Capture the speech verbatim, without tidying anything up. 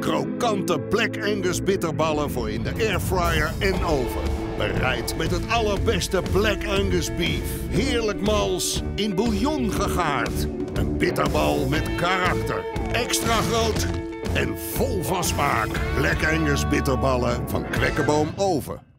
Krokante Black Angus bitterballen voor in de airfryer en oven. Bereid met het allerbeste Black Angus beef. Heerlijk mals, in bouillon gegaard. Een bitterbal met karakter. Extra groot en vol van smaak. Black Angus bitterballen van Kwekkeboom Oven.